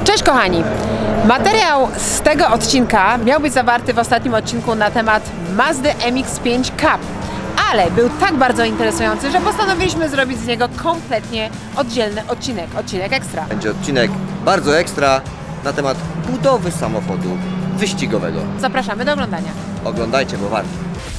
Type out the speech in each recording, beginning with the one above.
Cześć kochani! Materiał z tego odcinka miał być zawarty w ostatnim odcinku na temat Mazdy MX-5 Cup, ale był tak bardzo interesujący, że postanowiliśmy zrobić z niego kompletnie oddzielny odcinek ekstra. Będzie odcinek bardzo ekstra na temat budowy samochodu wyścigowego. Zapraszamy do oglądania. Oglądajcie, bo warto.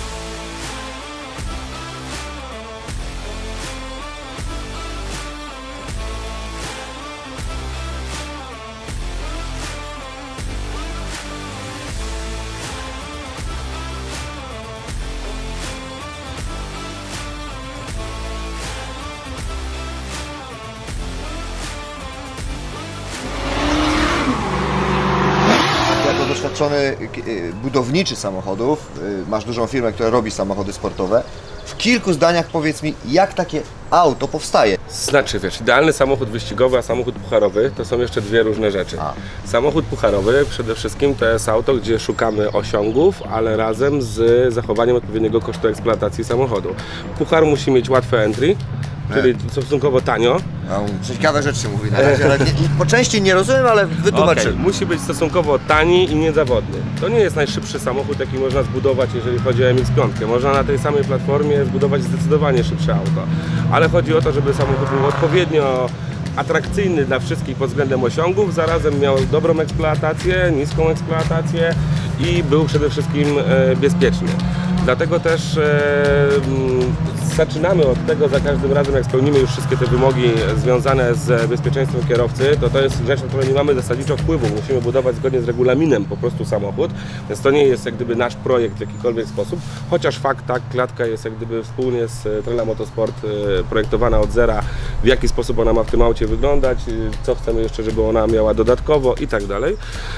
Doświadczony budowniczy samochodów, masz dużą firmę, która robi samochody sportowe. W kilku zdaniach powiedz mi, jak takie auto powstaje? Znaczy, wiesz, idealny samochód wyścigowy, a samochód pucharowy to są jeszcze dwie różne rzeczy. Samochód pucharowy przede wszystkim to jest auto, gdzie szukamy osiągów, ale razem z zachowaniem odpowiedniego kosztu eksploatacji samochodu. Puchar musi mieć łatwe entry, czyli stosunkowo tanio. Ciekawe rzeczy mówi na razie, ale po części nie rozumiem, ale wytłumaczymy. Musi być stosunkowo tani i niezawodny. To nie jest najszybszy samochód, jaki można zbudować, jeżeli chodzi o MX-5. Można na tej samej platformie zbudować zdecydowanie szybsze auto. Ale chodzi o to, żeby samochód był odpowiednio atrakcyjny dla wszystkich pod względem osiągów, zarazem miał dobrą eksploatację, niską eksploatację i był przede wszystkim bezpieczny. Dlatego też zaczynamy od tego za każdym razem, jak spełnimy już wszystkie te wymogi związane z bezpieczeństwem kierowcy, to jest rzecz, na którą nie mamy zasadniczo wpływu. Musimy budować zgodnie z regulaminem po prostu samochód, więc to nie jest jak gdyby nasz projekt w jakikolwiek sposób, chociaż fakt, tak, klatka jest jak gdyby wspólnie z Trela Motorsport projektowana od zera, w jaki sposób ona ma w tym aucie wyglądać, co chcemy jeszcze, żeby ona miała dodatkowo i tak dalej.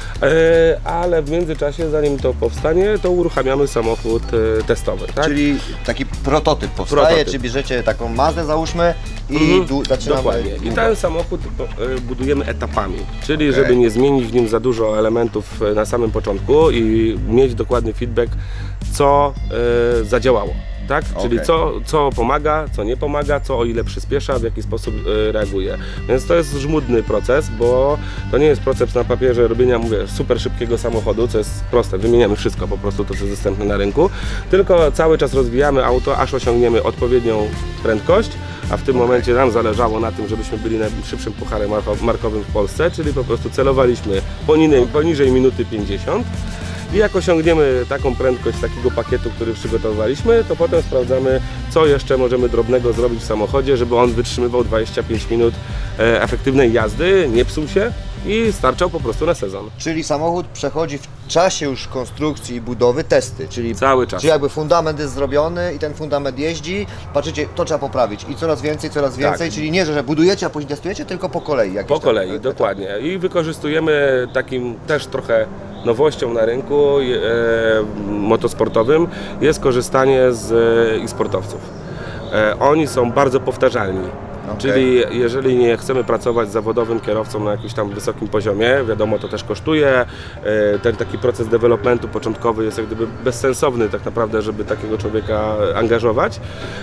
Ale w międzyczasie, zanim to powstanie, to uruchamiamy samochód testowy. Tak? Czyli taki prototyp powstaje, czy bierzecie taką Mazdę, załóżmy, i zaczynamy. Dokładnie. I ten samochód budujemy etapami, czyli żeby nie zmienić w nim za dużo elementów na samym początku i mieć dokładny feedback, co zadziałało. Tak? Czyli co pomaga, co nie pomaga, co o ile przyspiesza, w jaki sposób reaguje. Więc to jest żmudny proces, bo to nie jest proces na papierze robienia, mówię, super szybkiego samochodu, co jest proste, wymieniamy wszystko po prostu, to co jest dostępne na rynku, tylko cały czas rozwijamy auto, aż osiągniemy odpowiednią prędkość, a w tym momencie nam zależało na tym, żebyśmy byli najszybszym pucharem markowym w Polsce, czyli po prostu celowaliśmy poniżej minuty 50. I jak osiągniemy taką prędkość z takiego pakietu, który przygotowaliśmy, to potem sprawdzamy, co jeszcze możemy drobnego zrobić w samochodzie, żeby on wytrzymywał 25 minut efektywnej jazdy, nie psuł się i starczał po prostu na sezon. Czyli samochód przechodzi w czasie już konstrukcji i budowy testy, czyli cały czas. Czyli jakby fundament jest zrobiony i ten fundament jeździ, patrzycie, to trzeba poprawić i coraz więcej, czyli nie, że budujecie, a później testujecie, tylko po kolei. Po kolei, dokładnie. I wykorzystujemy takim też trochę nowością na rynku motosportowym jest korzystanie z e-sportowców. Oni są bardzo powtarzalni. Czyli jeżeli nie chcemy pracować z zawodowym kierowcą na jakimś tam wysokim poziomie, wiadomo, to też kosztuje, ten taki proces developmentu początkowy jest jak gdyby bezsensowny tak naprawdę, żeby takiego człowieka angażować.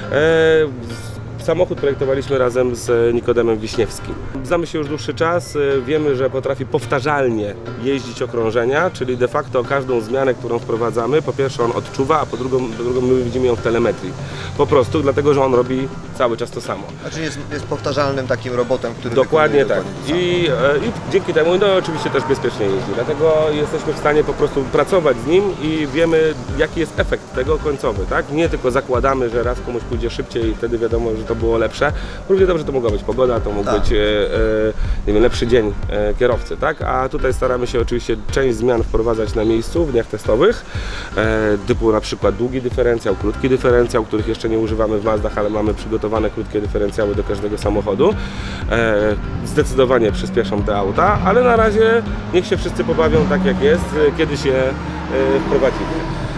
Samochód projektowaliśmy razem z Nikodemem Wiśniewskim. Znamy się już dłuższy czas, wiemy, że potrafi powtarzalnie jeździć okrążenia, czyli de facto każdą zmianę, którą wprowadzamy, po pierwsze on odczuwa, a po drugą my widzimy ją w telemetrii. Po prostu dlatego, że on robi cały czas to samo. Znaczy jest powtarzalnym takim robotem, który dokładnie tak. I dzięki temu oczywiście też bezpiecznie jeździ. Dlatego jesteśmy w stanie po prostu pracować z nim i wiemy, jaki jest efekt tego końcowy. Tak? Nie tylko zakładamy, że raz komuś pójdzie szybciej i wtedy wiadomo, że to było lepsze. Równie dobrze to mogła być pogoda, to mógł być nie wiem, lepszy dzień kierowcy, tak? A tutaj staramy się oczywiście część zmian wprowadzać na miejscu w dniach testowych, typu na przykład długi dyferencjał, krótki dyferencjał, których jeszcze nie używamy w Mazdach, ale mamy przygotowane krótkie dyferencjały do każdego samochodu. Zdecydowanie przyspieszą te auta, ale na razie niech się wszyscy pobawią tak jak jest, kiedy się wprowadzimy.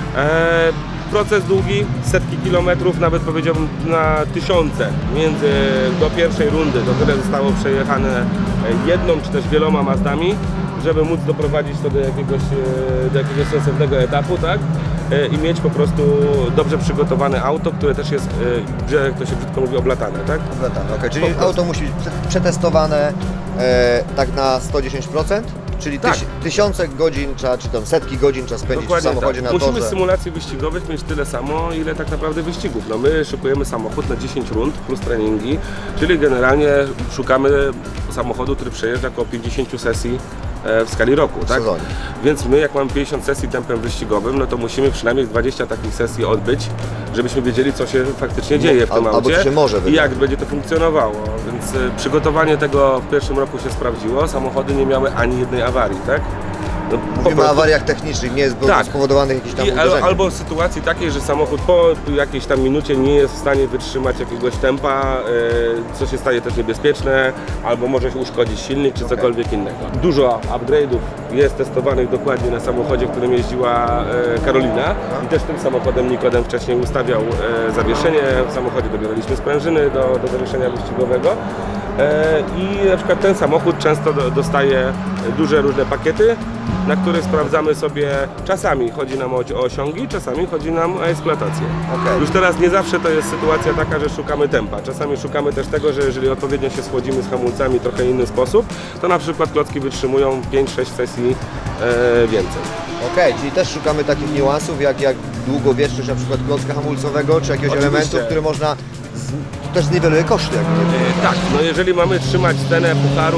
Proces długi, setki kilometrów, nawet powiedziałbym na tysiące do pierwszej rundy, do której zostało przejechane jedną czy też wieloma Mazdami, żeby móc doprowadzić to do jakiegoś sensownego etapu, tak? i mieć po prostu dobrze przygotowane auto, które też jest, jak to się brzydko mówi, oblatane, tak? Oblatane, okej. Czyli auto musi być przetestowane tak na 110%? Czyli Tak. tysiące godzin, czy tam setki godzin trzeba spędzić w samochodzie tak. na torze. Musimy z symulacji wyścigowych mieć tyle samo, ile tak naprawdę wyścigów. No my szykujemy samochód na 10 rund plus treningi, czyli generalnie szukamy samochodu, który przejeżdża około 50 sesji w skali roku, tak? sezonie. Więc my jak mamy 50 sesji tempem wyścigowym, no to musimy przynajmniej 20 takich sesji odbyć, żebyśmy wiedzieli, co się faktycznie dzieje w tym albo aucie co się może i wydarzyć. jak będzie to funkcjonowało. Więc przygotowanie tego w pierwszym roku się sprawdziło, samochody nie miały ani jednej awarii, tak? No, Mówimy o awariach technicznych, nie Tak. spowodowanych jakimś tam uderzeniem. Albo sytuacji takiej, że samochód po jakiejś tam minucie nie jest w stanie wytrzymać jakiegoś tempa, co się staje też niebezpieczne, albo może się uszkodzić silnik, czy cokolwiek innego. Dużo upgrade'ów jest testowanych dokładnie na samochodzie, którym jeździła Karolina i też tym samochodem Nikodem wcześniej ustawiał zawieszenie. W samochodzie dobieraliśmy sprężyny do zawieszenia wyścigowego. I na przykład ten samochód często dostaje duże różne pakiety, na których sprawdzamy sobie, czasami chodzi nam o osiągi, czasami chodzi nam o eksploatację. Okej. Już teraz nie zawsze to jest sytuacja taka, że szukamy tempa. Czasami szukamy też tego, że jeżeli odpowiednio się schłodzimy z hamulcami w trochę inny sposób, to na przykład klocki wytrzymują 5-6 sesji więcej. Okej, czyli też szukamy takich niuansów, jak długowieczność na przykład klocka hamulcowego, czy jakiegoś Oczywiście. elementu, który można też zniweluje koszty. Tak, no jeżeli mamy trzymać cenę pucharu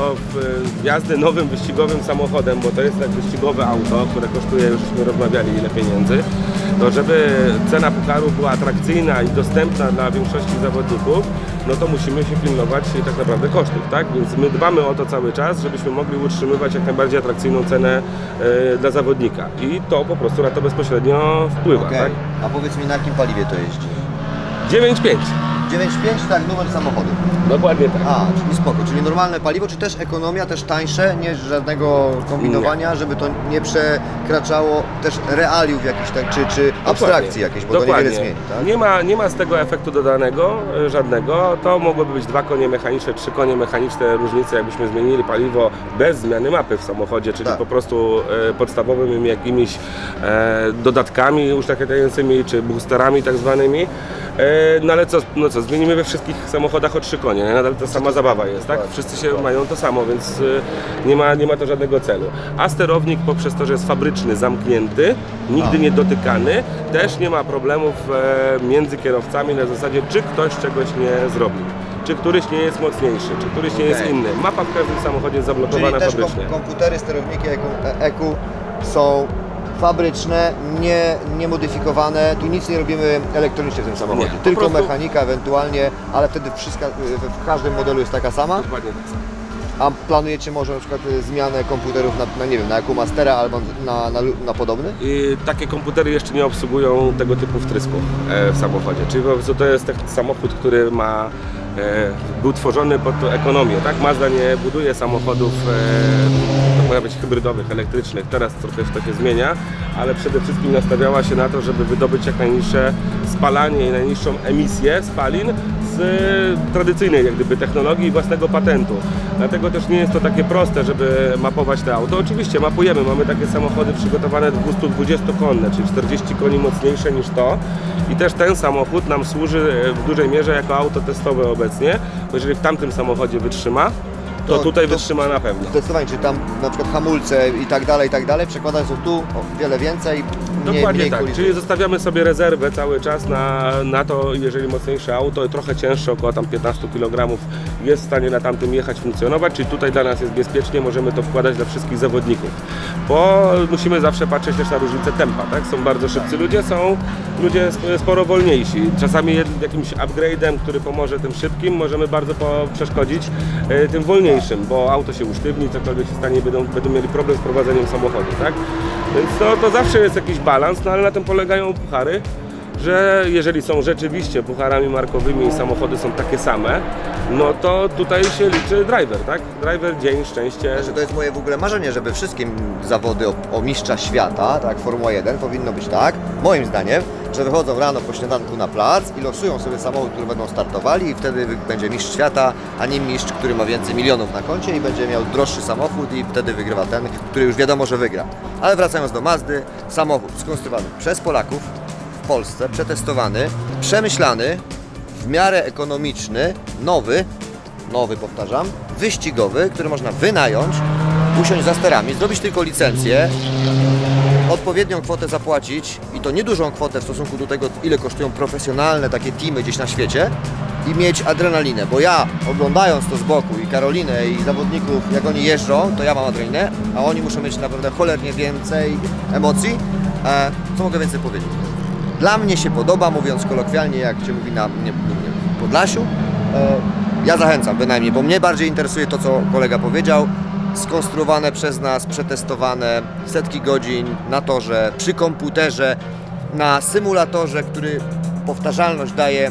jazdy nowym wyścigowym samochodem, bo to jest tak wyścigowe auto, które kosztuje, już żeśmy rozmawiali, ile pieniędzy, to żeby cena pucharu była atrakcyjna i dostępna dla większości zawodników, no to musimy się pilnować tak naprawdę kosztów, tak? Więc my dbamy o to cały czas, żebyśmy mogli utrzymywać jak najbardziej atrakcyjną cenę dla zawodnika i to po prostu na to bezpośrednio wpływa, Okej. tak? A powiedz mi, na jakim paliwie to jeździ? 9,5. 9,5, tak, numer samochodu. Dokładnie tak. A, czyli spoko, czyli normalne paliwo, czy też ekonomia, też tańsze, nie żadnego kombinowania, żeby to nie przekraczało też realiów jakichś, tak, czy abstrakcji jakieś, bo to niewiele zmieni, tak? Nie ma z tego efektu dodanego żadnego. To mogłyby być 2 konie mechaniczne, 3 konie mechaniczne różnice, jakbyśmy zmienili paliwo bez zmiany mapy w samochodzie, czyli Tak. po prostu podstawowymi jakimiś dodatkami uszlachetniającymi, czy boosterami tak zwanymi. No ale co, zmienimy we wszystkich samochodach o 3 konie, nie? Nadal ta sama zabawa jest, tak? Wszyscy się mają to samo, więc nie ma to żadnego celu. A sterownik poprzez to, że jest fabryczny, zamknięty, nigdy nie dotykany, też nie ma problemów między kierowcami na zasadzie, czy ktoś czegoś nie zrobił. Czy któryś nie jest mocniejszy, czy któryś nie jest inny. Mapa w każdym samochodzie jest zablokowana Czyli też fabrycznie. komputery, sterowniki EQ są fabryczne, nie modyfikowane, tu nic nie robimy elektronicznie w tym samochodzie, Nie, po tylko prostu- mechanika ewentualnie, ale wtedy w każdym modelu jest taka sama. Dokładnie tak samo. A planujecie może na przykład zmianę komputerów na nie wiem, na EQ Mastera albo na podobny? I takie komputery jeszcze nie obsługują tego typu wtrysku w samochodzie. Czyli po prostu to jest taki samochód, który był tworzony pod ekonomię. Tak? Mazda nie buduje samochodów to może być hybrydowych, elektrycznych. Teraz trochę to się zmienia, ale przede wszystkim nastawiała się na to, żeby wydobyć jak najniższe spalanie i najniższą emisję spalin z tradycyjnej jak gdyby technologii i własnego patentu. Dlatego też nie jest to takie proste, żeby mapować te auto. Oczywiście mapujemy, mamy takie samochody przygotowane 220-konne, czyli 40 koni mocniejsze niż to. I też ten samochód nam służy w dużej mierze jako auto testowe obecnie, bo jeżeli w tamtym samochodzie wytrzyma, to tutaj wytrzyma na pewno. Zdecydowanie, czy tam na przykład hamulce i tak dalej, przekładają się tu o wiele więcej, Dokładnie mniej tak, kolizji. czyli zostawiamy sobie rezerwę cały czas na to, jeżeli mocniejsze auto, trochę cięższe, około tam 15 kg, jest w stanie na tamtym jechać, funkcjonować, czyli tutaj dla nas jest bezpiecznie, możemy to wkładać dla wszystkich zawodników. Bo musimy zawsze patrzeć też na różnicę tempa, tak? Są bardzo szybcy ludzie, są ludzie sporo wolniejsi. Czasami jakimś upgrade'em, który pomoże tym szybkim, możemy bardzo przeszkodzić tym wolniejszym, bo auto się usztywni, cokolwiek się stanie, będą mieli problem z prowadzeniem samochodu, tak? Więc to zawsze jest jakiś balans, no ale na tym polegają puchary, że jeżeli są rzeczywiście pucharami markowymi i samochody są takie same, no to tutaj się liczy driver, tak? Driver, dzień, szczęście. Znaczy, to jest moje w ogóle marzenie, żeby wszystkie zawody o mistrza świata, tak, Formuła 1, powinno być tak, moim zdaniem, że wychodzą rano po śniadanku na plac i losują sobie samochód, który będą startowali i wtedy będzie mistrz świata, a nie mistrz, który ma więcej milionów na koncie i będzie miał droższy samochód i wtedy wygrywa ten, który już wiadomo, że wygra. Ale wracając do Mazdy, samochód skonstruowany przez Polaków w Polsce, przetestowany, przemyślany, w miarę ekonomiczny, nowy powtarzam, wyścigowy, który można wynająć, usiąść za sterami, zrobić tylko licencję, odpowiednią kwotę zapłacić i to niedużą kwotę w stosunku do tego, ile kosztują profesjonalne takie teamy gdzieś na świecie i mieć adrenalinę, bo ja oglądając to z boku i Karolinę i zawodników, jak oni jeżdżą, to ja mam adrenalinę, a oni muszą mieć naprawdę cholernie więcej emocji. Co mogę więcej powiedzieć? Dla mnie się podoba, mówiąc kolokwialnie, jak się mówi na Podlasiu, ja zachęcam bynajmniej, bo mnie bardziej interesuje to, co kolega powiedział, skonstruowane przez nas, przetestowane setki godzin na torze, przy komputerze, na symulatorze, który powtarzalność daje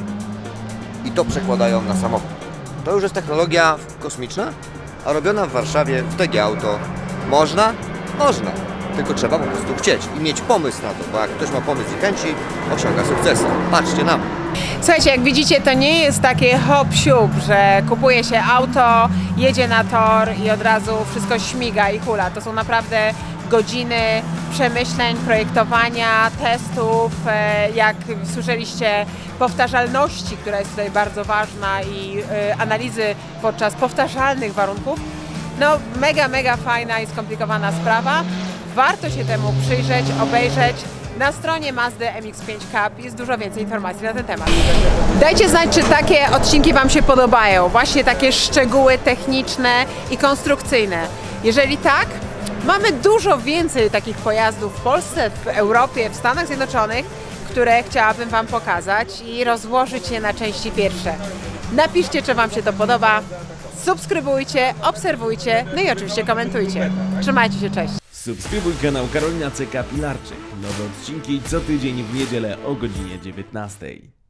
i to przekładają na samochód. To już jest technologia kosmiczna, a robiona w Warszawie w TG Auto. Można? Można. Tylko trzeba po prostu chcieć i mieć pomysł na to, bo jak ktoś ma pomysł i chęci, osiąga sukcesy. Patrzcie na mnie. Słuchajcie, jak widzicie, to nie jest takie hop-siup, że kupuje się auto, jedzie na tor i od razu wszystko śmiga i hula. To są naprawdę godziny przemyśleń, projektowania, testów, jak słyszeliście, powtarzalności, która jest tutaj bardzo ważna i analizy podczas powtarzalnych warunków. No mega fajna i skomplikowana sprawa. Warto się temu przyjrzeć, obejrzeć. Na stronie Mazdy MX-5 Cup jest dużo więcej informacji na ten temat. Dajcie znać, czy takie odcinki Wam się podobają. Właśnie takie szczegóły techniczne i konstrukcyjne. Jeżeli tak, mamy dużo więcej takich pojazdów w Polsce, w Europie, w Stanach Zjednoczonych, które chciałabym Wam pokazać i rozłożyć je na części pierwsze. Napiszcie, czy Wam się to podoba. Subskrybujcie, obserwujcie, no i oczywiście komentujcie. Trzymajcie się, cześć! Subskrybuj kanał Karolina CK Pilarczyk. Nowe odcinki co tydzień w niedzielę o godzinie 19.